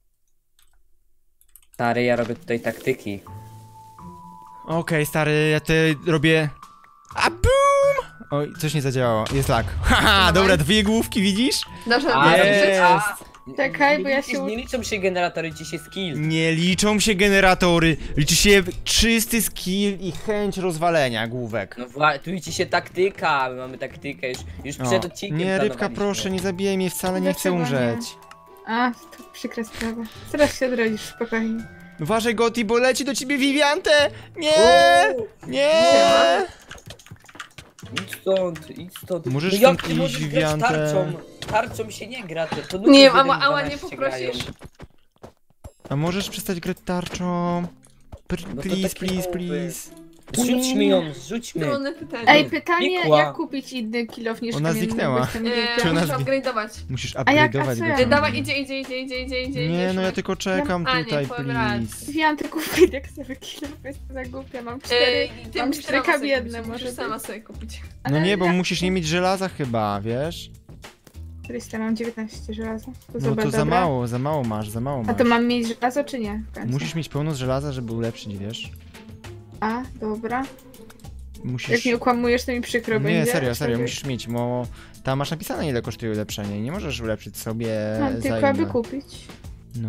Stary, ja robię tutaj taktyki. Okej, stary, ja tutaj robię... A boom! Oj, coś nie zadziałało, jest lag. Haha, Dawaj. dobra, dwie główki, widzisz? Dasz A, radę jest. zniszczyć? a, Czekaj, nie bo ja liczysz- się u- Nie liczą się generatory, ci się skill. Nie liczą się generatory, liczy się czysty skill i chęć rozwalenia główek. No właśnie, tu liczy się taktyka, my mamy taktykę, już, już O, przed odcinkiem nie, rybka, planowaliśmy. proszę, nie zabijaj mnie, wcale nie chcę Dlaczego nie? umrzeć. A, to przykra sprawa. Zaraz się odrodzisz, spokojnie. Uważaj, Gotti, bo leci do ciebie Viviante! Nie! O, Nie! idź stąd, idź stąd. Możesz no jak stąd ty iść, możesz grać Viviante. tarczą? Tarczą się nie gra, to, to Nie wiem, nudy a, a jeden nie dwanaście poprosisz? grają. A możesz przestać grać tarczą? Pr No to please, taki please, nowy. please. Zrzućmy ją, zrzućmy. Trudne pytanie. Ej, pytanie, Pikła. jak kupić inny kilof niż Ona kamienny, zniknęła. bo jestem E, wielka. Czy ona muszę zbi- upgrade'ować. Musisz A jak- a upgrade'ować co go. ja? E, ciągle. Dawaj, idzie, idzie, idzie, idzie, idzie, idzie. Nie, idzie, no ja szybko. tylko czekam A, nie, tutaj, powiem raz. please. Wiem, ty kupuj jak sobie kilof, jestem za głupia, mam cztery. Ej, ty mam musisz cztery sama sobie kamienne, kupić, może musisz sama być. sobie kupić. No nie, bo Ale- musisz nie mieć żelaza chyba, wiesz? Któryś tam mam dziewiętnaście żelaza. To No zobacz, to za dobra. mało, za mało masz, za mało A masz. to mam mieć żelazo czy nie? W końcu? Musisz mieć pełno żelaza, żeby ulepszyć, wiesz? A, dobra. Musisz... Jak nie okłamujesz, to mi przykro będzie. Nie, serio, serio, Wtedy- musisz mieć, bo tam masz napisane ile kosztuje ulepszenie i nie możesz ulepszyć sobie Mam za tylko aby inne. kupić. No.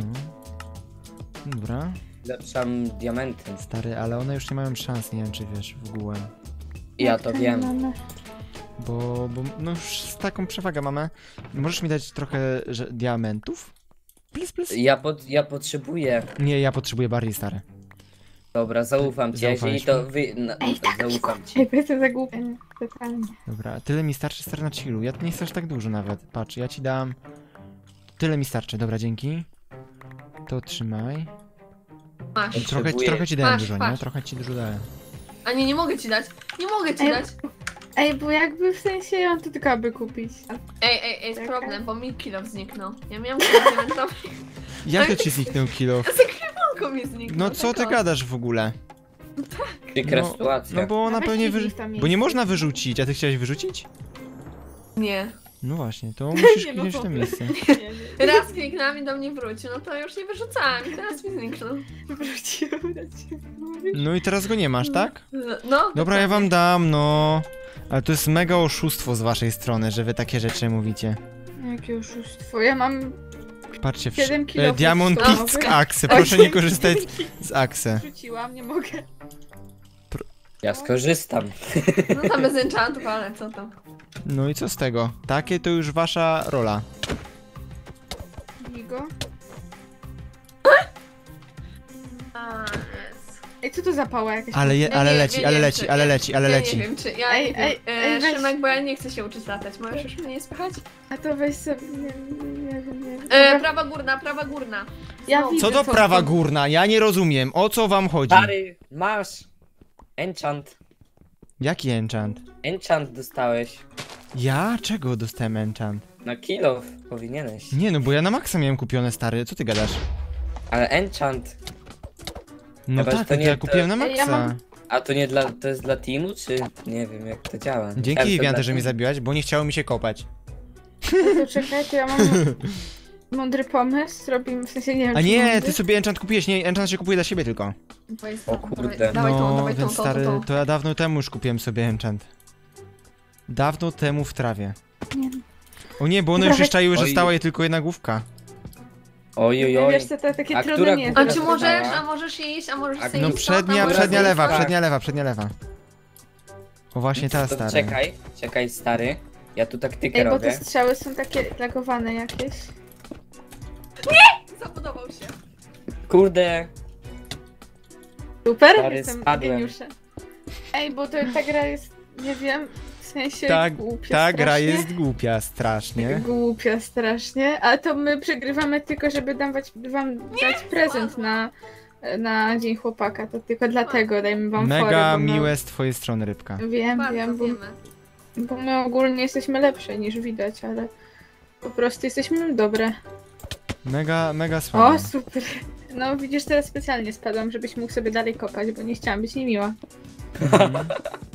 Dobra. Lepszam diamenty. Stary, ale one już nie mają szans, nie wiem czy wiesz w ogóle. Ja Jak to nie wiem. mamy? Bo, bo no już z taką przewagę mamy. Możesz mi dać trochę że, diamentów? Please, please. Ja, pod, ja potrzebuję. Nie, ja potrzebuję bardziej, stary. Dobra, zaufam ci, Zaufałeś jeżeli to mi? wy... No, Ej, tak, zaufam ci. Ej, bo jestem za głupia. nie, Totalnie. Dobra, tyle mi starczy, stary, na chillu. Ja nie chcesz tak dużo nawet. Patrz, ja ci dam... Tyle mi starczy, dobra, dzięki. To trzymaj. Masz. Trochę, Potrzebuję- trochę ci dałem Patrz, dużo, nie? patrz. Trochę ci dużo dałem. A nie, nie mogę ci dać. Nie mogę ci Ej, dać. Ej, bo jakby w sensie ja mam to tylko aby kupić. A Ej, ej, ej, jest Czekaj. problem, bo mi kilo zniknął. Ja miałam kilo diamentowy, Jak to ci zniknął kilo? a z ekwipunką mi zniknął. No co ty tak o. gadasz w ogóle? Przykra No, sytuacja. No bo ona weź pewnie idź wyrzy... w to miejsce. Bo nie można wyrzucić, a ty chciałeś wyrzucić? Nie. No właśnie, to musisz Nie, no kliknąć w to to- miejsce. nie, Raz kliknęłam i do mnie wrócił, no to już nie wyrzucałam i teraz mi zniknął. nie. Wróciłem do ciebie. mówisz? No i teraz go nie masz, tak? No. Dobra, ja wam dam, no. Ale to jest mega oszustwo z waszej strony, że wy takie rzeczy mówicie. Jakie oszustwo. Ja mam Patrzcie, w... siedem e, kilofów Diamond stołowych. Kick z Axe. Proszę nie korzystać z Axe. Wrzuciłam, nie mogę. Ja skorzystam. No tam bez enchantów, ale co tam. No i co z tego? Takie to już wasza rola. Bigo. A, jest. Ej, co to za pała jakaś? Ale, je, Ja ale nie- leci, ja ale nie leci, wiem, ale czy- leci, ale ja leci. nie wiem, czy ja Ej, nie wiem. ej, E, ej, weź. Szymek, bo ja nie chcę się uczyć latać. Możesz już mnie nie spychać? A to weź sobie, nie, nie, nie wiem, nie wiem. E, Dobra, prawa górna, prawa górna. Ja Znowu. widzę. Co to co prawa to- górna? Ja nie rozumiem. O co wam chodzi? Stary, masz. Enchant. Jaki enchant? Enchant dostałeś. Ja? Czego dostałem enchant? Na kill powinieneś. Nie no, bo ja na maksa miałem kupione, stary. Co ty gadasz? Ale enchant. No Chyba, że tak, to to nie- ja to- kupiłem na Ej, ja maksa. mam- A to nie dla, to jest dla teamu, czy nie wiem jak to działa? Dzięki Myślałem, że Viviante, dla że mnie teamu. zabiłaś, bo nie chciało mi się kopać. To czekaj, to ja mam mądry pomysł. Zrobimy, w sensie nie wiem, A czy nie, mądry. ty sobie enchant kupiłeś, nie, enchant się kupuje dla siebie tylko. Bo jest O to, kurde. Dawaj, dawaj tą, No, dawaj tą, więc tą, stary, tą, tą. to ja dawno temu już kupiłem sobie enchant. Dawno temu w trawie. Nie. O nie, bo one Dobra, już się weź- szczaiły, że Oj. stała jej tylko jedna główka. Oj, oj, No oj. wiesz co, to takie A trudne która nie jest. A Teraz czy teraz. możesz, dostała. a możesz iść, a możesz A sobie No iść przednia, tam, Dobra, przednia dobra. lewa, Tak. przednia lewa, przednia lewa. O właśnie ta To stara. czekaj, czekaj stary. Ja tu taktykę Ej, bo robię. te strzały są takie lagowane jakieś. Zabudował się. Kurde, Super, Stary, jestem spadłem. geniuszem. Ej, bo to ta gra jest, nie wiem, w sensie Ta, głupia ta gra strasznie. jest głupia strasznie. Głupia strasznie, a to my przegrywamy tylko, żeby dawać, wam dać prezent na, na Dzień Chłopaka, to tylko dlatego dajmy wam forę, Mega bo my- miłe z twojej strony, Rybka. Wiem, Bardzo wiem, bo, wiemy. bo my ogólnie jesteśmy lepsze niż widać, ale po prostu jesteśmy dobre. Mega, mega słabo. O, super. No widzisz, teraz specjalnie spadłam, żebyś mógł sobie dalej kopać, bo nie chciałam być niemiła. Mhm.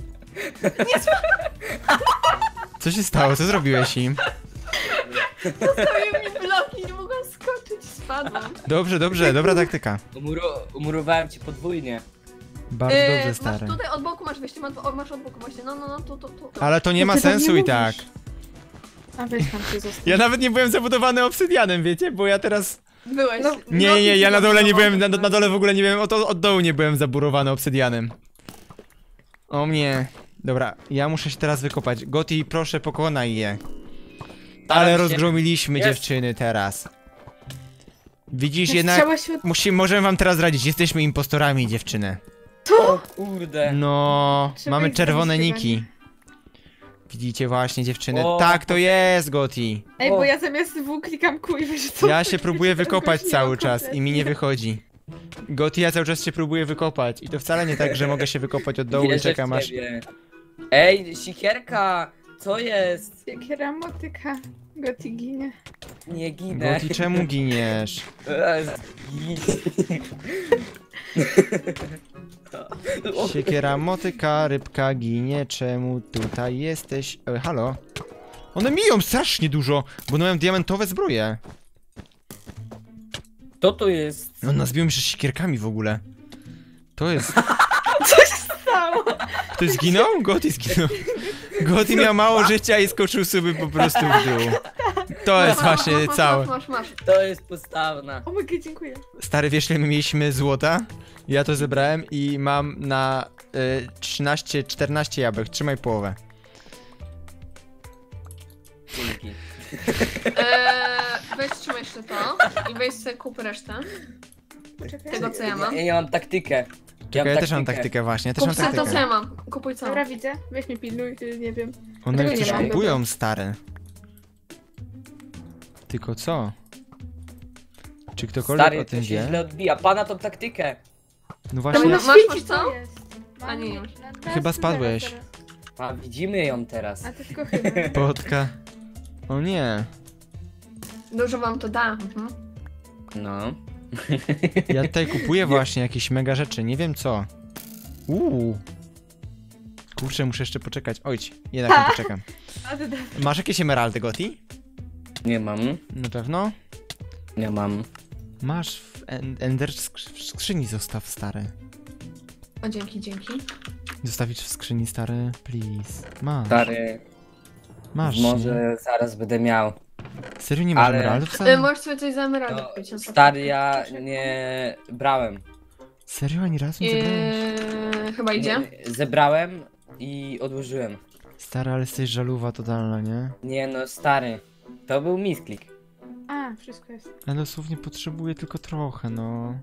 Co się stało? Co zrobiłeś im? Zostawił mi bloki, nie mogłam skoczyć, spadłam. Dobrze, dobrze, dobra taktyka. umuru umurowałem cię podwójnie. Bardzo Yy, dobrze, masz stary. tutaj od boku masz wyjście, masz, o, masz od boku właśnie, no, no, no, tu, tu, tu. tu. Ale to nie No ma ty tak sensu nie i tak. mówisz. A weź tam się zostaw. Ja nawet nie byłem zabudowany obsydianem, wiecie? Bo ja teraz... Byłeś. No, Nie, no, nie, nie, ja na dole nie byłem, na, no. na dole w ogóle nie byłem, od, od dołu nie byłem zaburowany obsydianem. O mnie. Dobra, ja muszę się teraz wykopać. Goti, proszę pokonaj je. Ale Staram się. rozgromiliśmy Jest. dziewczyny teraz. Widzisz, Ta jednak... strzała się od... Musi, możemy wam teraz radzić, jesteśmy impostorami, dziewczyny. O kurde. No, Trzeba mamy ich czerwone zabić niki. Widzicie właśnie, dziewczyny. O. Tak, to jest, Goti. Ej, O. bo ja zamiast W klikam Q i wiesz co? Ja się próbuję wykopać Jakoś nie cały mam czas i mi nie kompletnie. wychodzi. Goti, ja cały czas się próbuję wykopać. I to wcale nie tak, że mogę się wykopać od dołu i Wierzę w czekam aż... ciebie. Ej, sikierka! Co jest? Siekiera, motyka, Goti ginie. Nie ginę. Goti, czemu giniesz? Eee, gin. O, Siekiera, motyka, rybka ginie, czemu tutaj jesteś? E, halo? One miją strasznie dużo, bo one mają diamentowe zbroje. Co to jest? No nas biją jeszcze siekierkami w ogóle. To jest... Stało! Ktoś zginął? Goti zginął. Goti miał mało życia i skoczył sobie po prostu w dół. To jest Masz, właśnie masz, całe. Masz, masz, masz. To jest postawna. O my god, dziękuję. Stary, wiesz ile my mieliśmy złota? Ja to zebrałem i mam na y, trzynaście czternaście jabłek. Trzymaj połowę. Dzięki. Eee, weź trzymaj jeszcze to i weź sobie kup resztę. Poczekaj. Tego co ja mam. Ja, ja mam taktykę. Czekaj, ja też mam taktykę właśnie, ja też Kup mam sobie to co taktykę. ja mam. Kupuj co. Dobra, widzę. Weź mnie pilnuj, y, nie wiem. One Tego już nie coś mam, kupują, stary. Tylko co? Czy ktokolwiek Stary, o to tym się wie? źle odbija. Pana tą taktykę. No Tam właśnie, na masz- świeci masz co co? jest. A nie, nie masz. na- teraz, Chyba teraz, spadłeś. teraz. A widzimy ją teraz. A to tylko chyba. potka. O nie. Dużo wam to da. Mhm. No. Ja tutaj kupuję właśnie jakieś mega rzeczy, nie wiem co. Uuu. Kurczę, muszę jeszcze poczekać. Ojć, jednak nie poczekam. A to da- Masz jakieś emeraldy, Goti? Nie mam. Na pewno? Nie mam. Masz w en Ender skrzy w skrzyni zostaw, stary. O, dzięki, dzięki. Zostawić w skrzyni, stary, please. Masz. Stary, Masz. może zaraz będę miał. Nie? Serio nie masz ale- emeraldów E, wcale? możesz sobie coś za emeraldy No, kupić. na stary, ja nie brałem. Serio ani razu nie zebrałeś? Eee, chyba idzie. Nie, zebrałem i odłożyłem. Stary, ale jesteś żaluwa totalna, nie? Nie no, stary. To był misklik. A, wszystko jest. Ja dosłownie potrzebuję tylko trochę, no.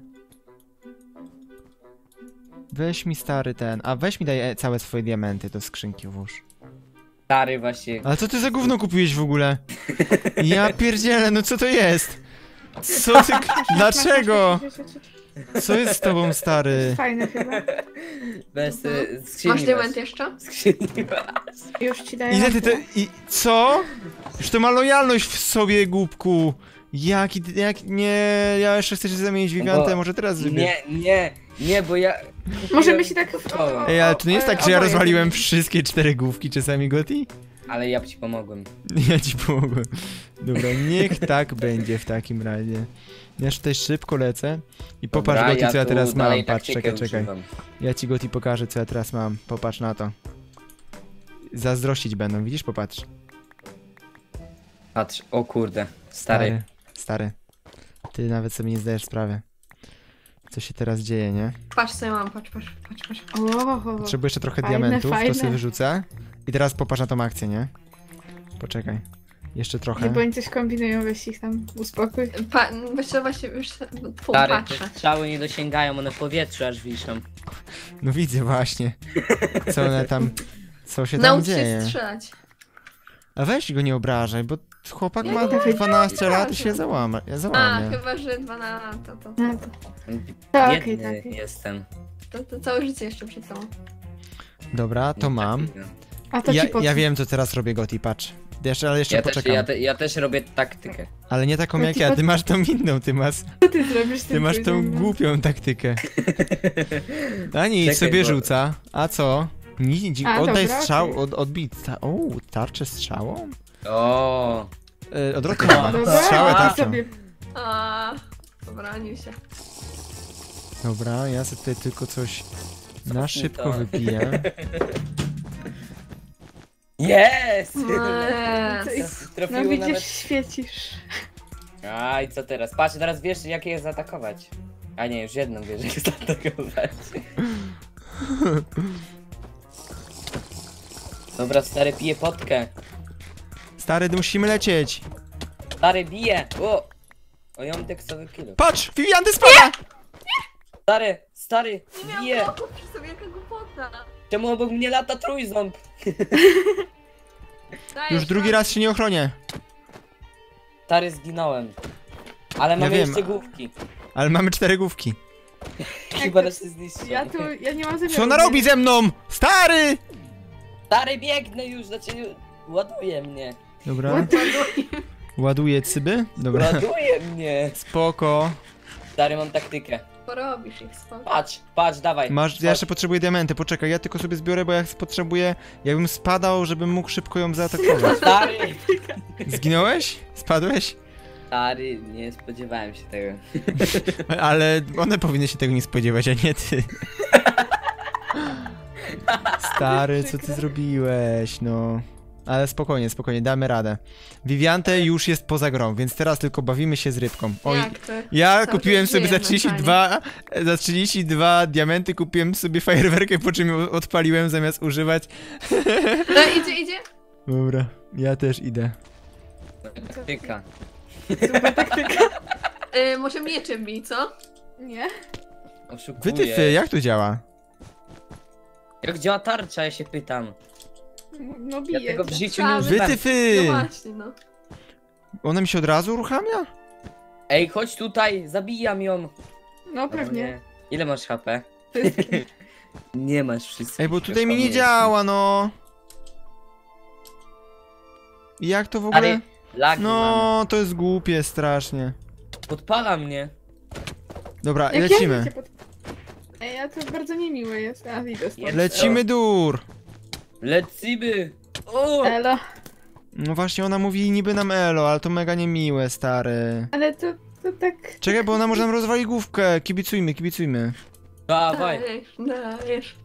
Weź mi stary ten, a weź mi daj e, całe swoje diamenty do skrzynki włóż. Stary właśnie. Ale co ty za gówno kupiłeś w ogóle? Ja pierdzielę, no co to jest? Co ty, dlaczego? Masz, masz, masz, masz, Co jest z tobą, masz. stary? Fajne chyba. Bez Mhm. y, skrzyni. Masz diament bez. jeszcze? Skrzyni bez. Już ci daję. Ile ty rację. te... I co? Już to ma lojalność w sobie, głupku. Jaki... Jak... Nie... Ja jeszcze chcę się zamienić w gigantę, Bo- może teraz wybierz. Nie, nie, nie, bo ja... Możemy się tak... Kupiłem. Ej, ale to nie jest tak, że ja Oboje rozwaliłem zrobili. wszystkie cztery główki czasami, Goti? Ale ja ci pomogłem. Ja ci pomogłem. Dobra, niech tak będzie w takim razie. Ja tutaj szybko lecę i popatrz, Dobra, Goti, co ja tu teraz mam. dalej Patrz, taktykę czekaj, czekaj. używam. Ja ci, Goti, pokażę, co ja teraz mam. Popatrz na to. Zazdrościć będą, widzisz? Popatrz. Patrz, o kurde, stary. Stary. Ty nawet sobie nie zdajesz sprawy. co się teraz dzieje, nie? Patrz co ja mam, patrz, patrz, patrz, patrz. O, Potrzebuję jeszcze trochę Fajne, diamentów, to fajne. sobie wyrzucę. I teraz popatrz na tą akcję, nie? Poczekaj. Jeszcze trochę. Bo oni coś kombinują, weź ich tam uspokój. Pa, wiesz co, właśnie, już fu, Stary, patrzę. te strzały nie dosięgają, one w powietrzu aż wiszą. No widzę właśnie. Co one tam... Co się tam Naucz dzieje. się strzelać. A weź go nie obrażaj, bo chłopak Ja ma nie dwanaście lat i obrażam. się załama, ja A, załamie. chyba, że dwa na lata, to, No to, to okej, Biedny tak. jestem. to, to całe życie jeszcze przed tobą. Dobra, to mam. A to Ja, ci po co? ja wiem co teraz robię, Goti, patrz. Jeszcze, ale jeszcze Ja też, poczekam. ja, te, ja też robię taktykę. Ale nie taką Ja jak ci ja, po- ty masz tą inną, ty masz, Co ty zrobisz z ty tym masz tą trójząbem? głupią taktykę. A nic, Czekaj, sobie bo- rzuca. A co? Nic, A, oddaj dobra, strzał, okej. od, odbij. Ta, o, tarczę strzałą? O, E, odwrotnie chyba. Dobra, Strzałę a tarczą. sobie... A, obronił się. Dobra, ja sobie tutaj tylko coś na mi szybko to. wybiję. Jest! Eee, No Trafiło widzisz, nawet... świecisz. A i co teraz? Patrz, teraz wiesz jakie jest zaatakować. A nie, już jedną wiesz jak jest zaatakować. Dobra, stary pije potkę. Stary, musimy lecieć. Stary bije! O! O, ja mam tekstowy kilo. Patrz, Vivian spada! Stary, stary, nie miałam bije! bloków przy sobie, jaka głupota. Czemu obok mnie lata trójząb? Dajesz, Już drugi chodź. raz się nie ochronię. Stary, zginąłem. Ale mamy wiem. jeszcze główki. Ale mamy cztery główki. Chyba nas się zniszczy. Ja tu, ja nie mam zamiaru. Co ona robi ze mną? Stary! Stary, biegnę już, znaczy ładuje mnie. Dobra, Ładuj. ładuję cyby. Dobra, Ładuje mnie. spoko. Stary, mam taktykę. Porobisz ich, spoko. Patrz, patrz, dawaj. Masz, ja jeszcze potrzebuję diamenty, poczekaj, ja tylko sobie zbiorę, bo ja potrzebuję, jakbym spadał, żebym mógł szybko ją zaatakować. Stary! Zginąłeś? Spadłeś? Stary, nie spodziewałem się tego. Ale one powinny się tego nie spodziewać, a nie ty. Stary, co ty zrobiłeś, no. Ale spokojnie, spokojnie, damy radę. Viviante już jest poza grą, więc teraz tylko bawimy się z rybką. Oj, Jak to? ja Cały kupiłem czas sobie za żyję trzydzieści dwa, za trzydzieści dwa diamenty, kupiłem sobie fajerwerkę, po czym ją odpaliłem zamiast używać. No idzie, idzie. Dobra, ja też idę. Taktyka. Super taktyka. Y, może mieczem bij, co? Nie? Oszukuję. Wytyfy, jak to działa? Jak działa tarcza, ja się pytam. No Ja bije. tego w cię. życiu nie Cały- używam. Wytyfy! No właśnie, no. Ona mi się od razu uruchamia? Ej, chodź tutaj, zabijam ją. No O pewnie. nie. Ile masz H P? Wszystkie. Nie masz wszystkich. Ej, bo tutaj mi nie pamięci. działa, no. I jak to w ogóle? Stary, lagi mam. No, to jest głupie strasznie. Podpala mnie. Dobra, Jak lecimy. Ja cię pod... Ej, a to bardzo niemiłe jest. A, idę stąd. Jest. Lecimy dur. Lecimy. O! Elo. No właśnie, ona mówi niby nam elo, ale to mega niemiłe, stary. Ale to, to tak... Czekaj, bo ona może nam rozwali główkę. Kibicujmy, kibicujmy. Dawaj. Dajesz, dajesz.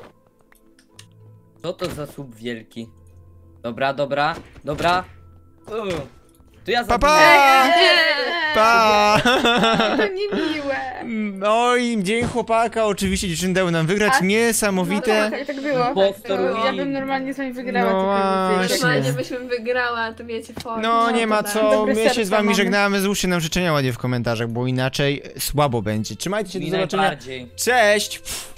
Co to za słup wielki? Dobra, dobra, dobra. O, to ja Pa, pa! zabiję. Eee, Pa! To niemiłe. No i dzień chłopaka, oczywiście dziewczyny dały nam wygrać, A- No, niesamowite. tak, tak było. Impostor To ja win. bym normalnie z wami wygrała, No tylko wiecie. właśnie. Normalnie byśmy wygrała, to wiecie, for. No nie ma to co, dobre my się z serca wami mamy. żegnamy, złóżcie nam życzenia ładnie w komentarzach, bo inaczej słabo będzie. Trzymajcie się, do Mi zobaczenia. najbardziej. Cześć!